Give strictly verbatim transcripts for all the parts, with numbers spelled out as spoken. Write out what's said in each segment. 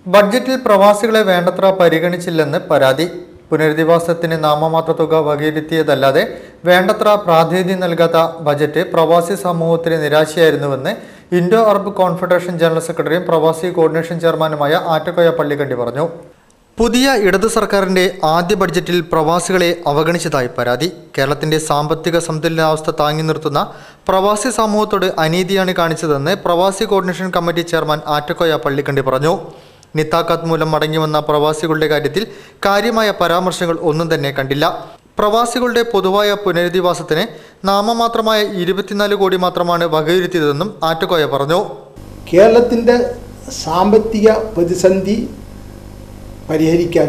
ബഡ്ജറ്റിൽ പ്രവാസികളെ വേണ്ടത്ര പരിഗണിച്ചില്ലെന്ന് പരാതി. പുനരധിവാസത്തിന് നാമമാത്ര തുക വകയിരുത്തിയതല്ലാതെ വേണ്ടത്ര പ്രാധാന്യം നൽകാത്ത ബജറ്റ് പ്രവാസി സമൂഹത്തിന് നിരാശയായിരുന്നുവെന്ന് ഇൻഡോ അറബ് കോൺഫെഡറേഷൻ ജനറൽ സെക്രട്ടറിയും പ്രവാസി കോർഡിനേഷൻ ചെയർമാനുമായ ആറ്റക്കോയ പള്ളിക്കണ്ടി പറഞ്ഞു. പുതിയ ഇടതു സർക്കാരിന്റെ ആദ്യ ബഡ്ജറ്റിൽ പ്രവാസികളെ അവഗണിച്ചതായി പരാതി. കേരളത്തിന്റെ സാമ്പത്തിക സന്തുലിതാവസ്ഥ താങ്ങി നിർത്തുന്ന പ്രവാസി സമൂഹത്തോട് അനീതിയാണ് കാണിച്ചതെന്ന് പ്രവാസി coordination committee chairman Attakoya Pallikandi പറഞ്ഞു. നിത്താക്കാത്ത് മൂലം മടങ്ങിവന്ന പ്രവാസികളുടെ കാര്യത്തിൽ കാര്യമായ പരാമർശങ്ങൾ ഒന്നും തന്നെ കണ്ടില്ല. പ്രവാസികളുടെ പൊതുവായ പുനരധിവാസത്തിന് നാമമാത്രമായ ഇരുപത്തിനാല് കോടി മാത്രമാണ് വകയിരുത്തിയതെന്നും ആറ്റക്കോയ പറഞ്ഞു. കേരളത്തിൻ്റെ സാമ്പത്തിക പ്രതിസന്ധി പരിഹരിക്കാൻ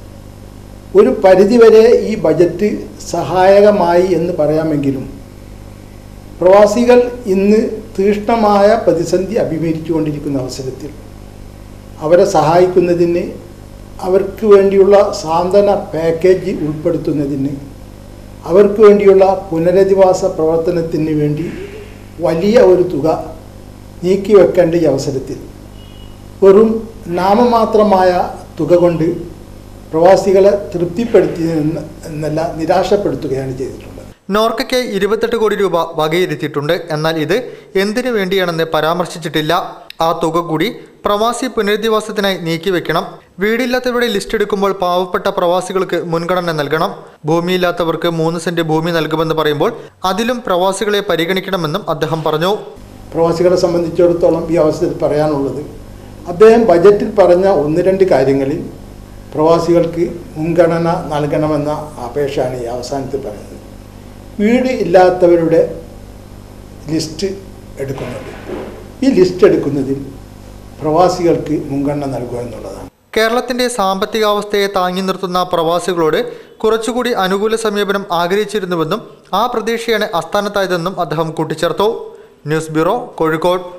ഒരു പരിധിവരെ ഈ ബജറ്റ് സഹായകമായി എന്ന് പറയാമെങ്കിലും പ്രവാസികൾ ഇന്ന് തീക്ഷ്ണമായ പ്രതിസന്ധി അഭിമുഖീകരിച്ചുകൊണ്ടിരിക്കുന്ന അവസരത്തിൽ അവരെ സഹായിക്കുന്നതിന്, അവർക്ക് വേണ്ടിയുള്ള സാന്ത്വന പാക്കേജ് ഉൾപ്പെടുത്തുന്നതിന്, അവർക്ക് വേണ്ടിയുള്ള പുനരധിവാസ പ്രവർത്തനത്തിന് വേണ്ടി വലിയ ഒരു തുക നീക്കിവെക്കേണ്ട ഈ അവസരത്തിൽ വെറും നാമമാത്രമായ തുക കൊണ്ട് പ്രവാസികളെ തൃപ്തിപ്പെടുത്തി എന്നല്ല നിരാശപ്പെടുത്തുകയാണ് ചെയ്തിട്ടുള്ളത്. നോർക്കയ്ക്ക് ഇരുപത്തെട്ട് കോടി രൂപ വകയിരുത്തിയിട്ടുണ്ട്. എന്നാൽ ഇത് എന്തിനു വേണ്ടിയാണെന്ന് പരാമർശിച്ചിട്ടില്ല. ആ തുക കൂടി പ്രവാസി പുനരധിവാസത്തിനായി നീക്കിവെക്കണം. വീടില്ലാത്തവരുടെ ലിസ്റ്റ് എടുക്കുമ്പോൾ പാവപ്പെട്ട പ്രവാസികൾക്ക് മുൻഗണന നൽകണം. ഭൂമിയില്ലാത്തവർക്ക് മൂന്ന് സെന്റ് ഭൂമി നൽകുമെന്ന് പറയുമ്പോൾ അതിലും പ്രവാസികളെ പരിഗണിക്കണമെന്നും അദ്ദേഹം പറഞ്ഞു. പ്രവാസികളെ സംബന്ധിച്ചിടത്തോളം ഈ അവസരത്തിൽ പറയാനുള്ളത്, അദ്ദേഹം ബജറ്റിൽ പറഞ്ഞ ഒന്ന് രണ്ട് കാര്യങ്ങളിൽ പ്രവാസികൾക്ക് മുൻഗണന നൽകണമെന്ന അപേക്ഷയാണ് ഈ അവസാനത്തിൽ പറയുന്നത്. വീട് ഇല്ലാത്തവരുടെ ലിസ്റ്റ് എടുക്കുന്നുണ്ട്. ഈ ലിസ്റ്റ് എടുക്കുന്നതിൽ പ്രവാസികൾക്ക് മുൻഗണന നൽകുക എന്നുള്ളതാണ്. കേരളത്തിന്റെ സാമ്പത്തികാവസ്ഥയെ താങ്ങി നിർത്തുന്ന പ്രവാസികളോട് കുറച്ചുകൂടി അനുകൂല സമീപനം ആഗ്രഹിച്ചിരുന്നുവെന്നും ആ പ്രതീക്ഷയാണ് അസ്ഥാനത്തായതെന്നും അദ്ദേഹം കൂട്ടിച്ചേർത്തു. News bureau, Kozhikode.